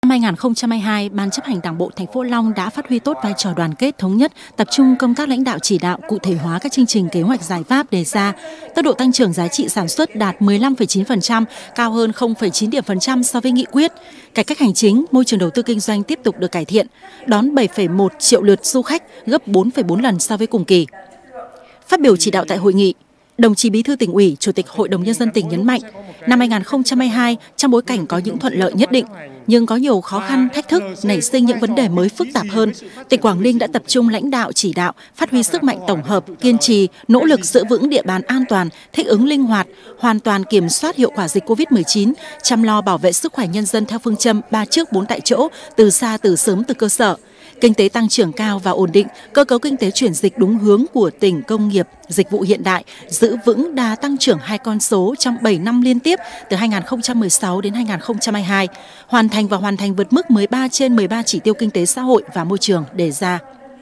Năm 2022, Ban chấp hành Đảng bộ thành phố Hạ Long đã phát huy tốt vai trò đoàn kết thống nhất, tập trung công tác lãnh đạo chỉ đạo, cụ thể hóa các chương trình kế hoạch giải pháp đề ra. Tốc độ tăng trưởng giá trị sản xuất đạt 15,9%, cao hơn 0,9% so với nghị quyết. Cải cách hành chính, môi trường đầu tư kinh doanh tiếp tục được cải thiện, đón 7,1 triệu lượt du khách, gấp 4,4 lần so với cùng kỳ. Phát biểu chỉ đạo tại hội nghị, đồng chí Bí thư Tỉnh ủy, Chủ tịch Hội đồng Nhân dân tỉnh nhấn mạnh, năm 2022 trong bối cảnh có những thuận lợi nhất định, nhưng có nhiều khó khăn, thách thức, nảy sinh những vấn đề mới phức tạp hơn. Tỉnh Quảng Ninh đã tập trung lãnh đạo chỉ đạo, phát huy sức mạnh tổng hợp, kiên trì, nỗ lực giữ vững địa bàn an toàn, thích ứng linh hoạt, hoàn toàn kiểm soát hiệu quả dịch Covid-19, chăm lo bảo vệ sức khỏe nhân dân theo phương châm 3 trước 4 tại chỗ, từ xa, từ sớm, từ cơ sở. Kinh tế tăng trưởng cao và ổn định, cơ cấu kinh tế chuyển dịch đúng hướng của tỉnh công nghiệp, dịch vụ hiện đại, giữ vững đà tăng trưởng 2 con số trong 7 năm liên tiếp từ 2016 đến 2022, hoàn thành vượt mức 13 trên 13 chỉ tiêu kinh tế xã hội và môi trường đề ra.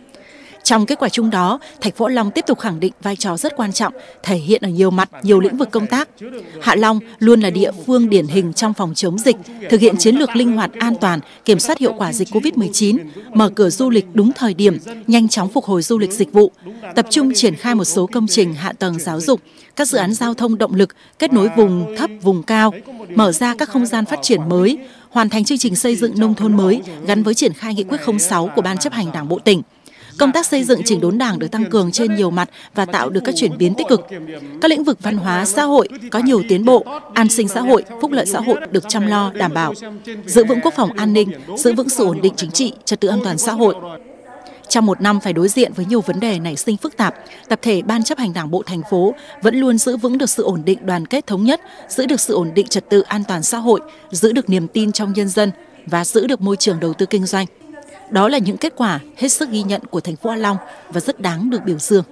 Trong kết quả chung đó, thành phố Hạ Long tiếp tục khẳng định vai trò rất quan trọng, thể hiện ở nhiều mặt, nhiều lĩnh vực công tác. Hạ Long luôn là địa phương điển hình trong phòng chống dịch, thực hiện chiến lược linh hoạt an toàn, kiểm soát hiệu quả dịch Covid-19, mở cửa du lịch đúng thời điểm, nhanh chóng phục hồi du lịch dịch vụ, tập trung triển khai một số công trình hạ tầng giáo dục, các dự án giao thông động lực, kết nối vùng thấp, vùng cao, mở ra các không gian phát triển mới, hoàn thành chương trình xây dựng nông thôn mới gắn với triển khai nghị quyết 06 của Ban chấp hành Đảng bộ tỉnh. Công tác xây dựng chỉnh đốn Đảng được tăng cường trên nhiều mặt và tạo được các chuyển biến tích cực. Các lĩnh vực văn hóa, xã hội có nhiều tiến bộ, an sinh xã hội, phúc lợi xã hội được chăm lo, đảm bảo, giữ vững quốc phòng an ninh, giữ vững sự ổn định chính trị, trật tự an toàn xã hội. Trong một năm phải đối diện với nhiều vấn đề nảy sinh phức tạp, tập thể Ban chấp hành Đảng bộ thành phố vẫn luôn giữ vững được sự ổn định đoàn kết thống nhất, giữ được sự ổn định trật tự an toàn xã hội, giữ được niềm tin trong nhân dân và giữ được môi trường đầu tư kinh doanh. Đó là những kết quả hết sức ghi nhận của thành phố Hạ Long và rất đáng được biểu dương.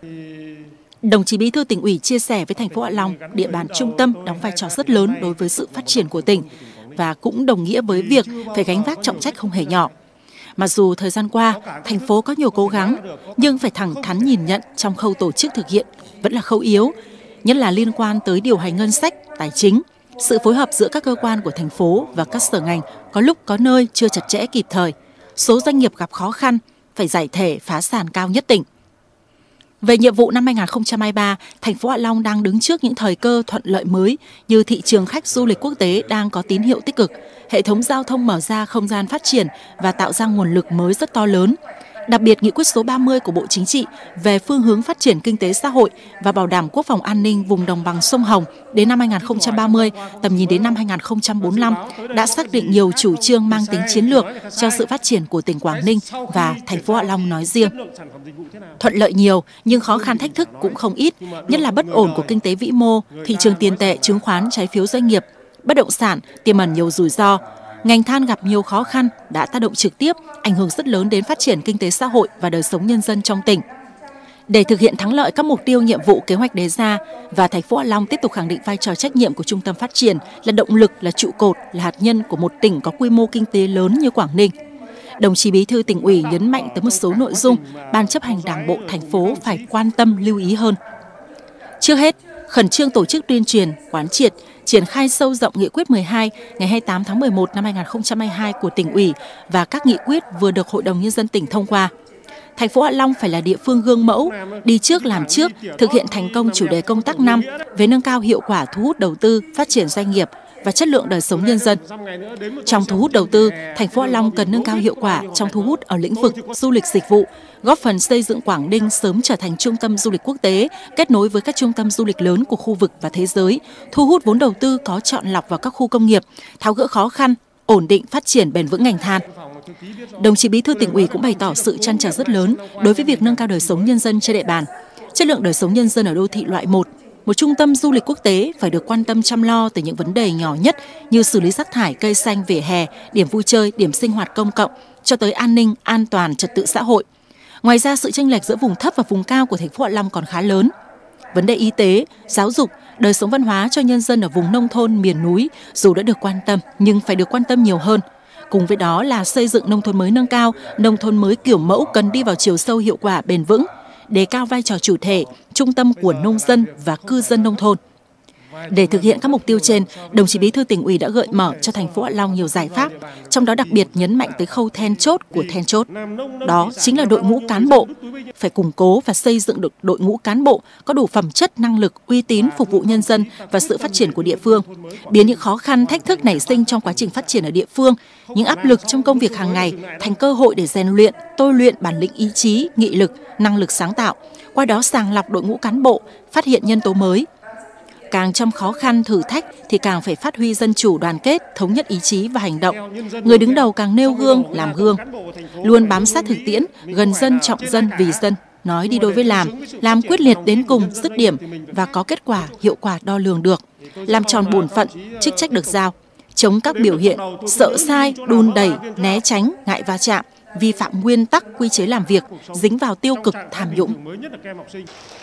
Đồng chí Bí thư Tỉnh ủy chia sẻ với thành phố Hạ Long, địa bàn trung tâm đóng vai trò rất lớn đối với sự phát triển của tỉnh và cũng đồng nghĩa với việc phải gánh vác trọng trách không hề nhỏ. Mặc dù thời gian qua, thành phố có nhiều cố gắng, nhưng phải thẳng thắn nhìn nhận trong khâu tổ chức thực hiện vẫn là khâu yếu, nhất là liên quan tới điều hành ngân sách, tài chính. Sự phối hợp giữa các cơ quan của thành phố và các sở ngành có lúc có nơi chưa chặt chẽ kịp thời. Số doanh nghiệp gặp khó khăn, phải giải thể phá sản cao nhất tỉnh. Về nhiệm vụ năm 2023, thành phố Hạ Long đang đứng trước những thời cơ thuận lợi mới như thị trường khách du lịch quốc tế đang có tín hiệu tích cực, hệ thống giao thông mở ra không gian phát triển và tạo ra nguồn lực mới rất to lớn. Đặc biệt, nghị quyết số 30 của Bộ Chính trị về phương hướng phát triển kinh tế xã hội và bảo đảm quốc phòng an ninh vùng đồng bằng sông Hồng đến năm 2030, tầm nhìn đến năm 2045 đã xác định nhiều chủ trương mang tính chiến lược cho sự phát triển của tỉnh Quảng Ninh và thành phố Hạ Long nói riêng. Thuận lợi nhiều nhưng khó khăn thách thức cũng không ít, nhất là bất ổn của kinh tế vĩ mô, thị trường tiền tệ, chứng khoán, trái phiếu doanh nghiệp, bất động sản tiềm ẩn nhiều rủi ro. Ngành than gặp nhiều khó khăn đã tác động trực tiếp, ảnh hưởng rất lớn đến phát triển kinh tế xã hội và đời sống nhân dân trong tỉnh. Để thực hiện thắng lợi các mục tiêu nhiệm vụ kế hoạch đề ra và thành phố Hạ Long tiếp tục khẳng định vai trò trách nhiệm của trung tâm phát triển là động lực, là trụ cột, là hạt nhân của một tỉnh có quy mô kinh tế lớn như Quảng Ninh. Đồng chí Bí thư Tỉnh ủy nhấn mạnh tới một số nội dung Ban chấp hành Đảng bộ thành phố phải quan tâm lưu ý hơn. Trước hết, khẩn trương tổ chức tuyên truyền, quán triệt, triển khai sâu rộng nghị quyết 12 ngày 28 tháng 11 năm 2022 của Tỉnh ủy và các nghị quyết vừa được Hội đồng Nhân dân tỉnh thông qua. Thành phố Hạ Long phải là địa phương gương mẫu, đi trước làm trước, thực hiện thành công chủ đề công tác năm về nâng cao hiệu quả thu hút đầu tư, phát triển doanh nghiệp và chất lượng đời sống nhân dân. Trong thu hút đầu tư, thành phố Hạ Long cần nâng cao hiệu quả trong thu hút ở lĩnh vực du lịch dịch vụ, góp phần xây dựng Quảng Ninh sớm trở thành trung tâm du lịch quốc tế, kết nối với các trung tâm du lịch lớn của khu vực và thế giới, thu hút vốn đầu tư có chọn lọc vào các khu công nghiệp, tháo gỡ khó khăn, ổn định phát triển bền vững ngành than. Đồng chí Bí thư Tỉnh ủy cũng bày tỏ sự trăn trở rất lớn đối với việc nâng cao đời sống nhân dân trên địa bàn. Chất lượng đời sống nhân dân ở đô thị loại 1, một trung tâm du lịch quốc tế phải được quan tâm chăm lo từ những vấn đề nhỏ nhất như xử lý rác thải, cây xanh, vỉa hè, điểm vui chơi, điểm sinh hoạt công cộng, cho tới an ninh, an toàn, trật tự xã hội. Ngoài ra, sự chênh lệch giữa vùng thấp và vùng cao của thành phố Hạ Long còn khá lớn. Vấn đề y tế, giáo dục, đời sống văn hóa cho nhân dân ở vùng nông thôn, miền núi dù đã được quan tâm nhưng phải được quan tâm nhiều hơn. Cùng với đó là xây dựng nông thôn mới nâng cao, nông thôn mới kiểu mẫu cần đi vào chiều sâu hiệu quả bền vững, đề cao vai trò chủ thể, trung tâm của nông dân và cư dân nông thôn. Để thực hiện các mục tiêu trên, đồng chí Bí thư Tỉnh ủy đã gợi mở cho thành phố Hạ Long nhiều giải pháp, trong đó đặc biệt nhấn mạnh tới khâu then chốt của then chốt. Đó chính là đội ngũ cán bộ. Phải củng cố và xây dựng được đội ngũ cán bộ có đủ phẩm chất, năng lực, uy tín phục vụ nhân dân và sự phát triển của địa phương, biến những khó khăn, thách thức nảy sinh trong quá trình phát triển ở địa phương, những áp lực trong công việc hàng ngày thành cơ hội để rèn luyện, tôi luyện bản lĩnh ý chí, nghị lực, năng lực sáng tạo, qua đó sàng lọc đội ngũ cán bộ, phát hiện nhân tố mới. Càng trong khó khăn, thử thách thì càng phải phát huy dân chủ, đoàn kết, thống nhất ý chí và hành động. Người đứng đầu càng nêu gương, làm gương, luôn bám sát thực tiễn, gần dân, trọng dân, vì dân, nói đi đôi với làm quyết liệt đến cùng, dứt điểm và có kết quả, hiệu quả đo lường được, làm tròn bổn phận, chức trách được giao, chống các biểu hiện sợ sai, đùn đẩy, né tránh, ngại va chạm, vi phạm nguyên tắc, quy chế làm việc, dính vào tiêu cực, tham nhũng.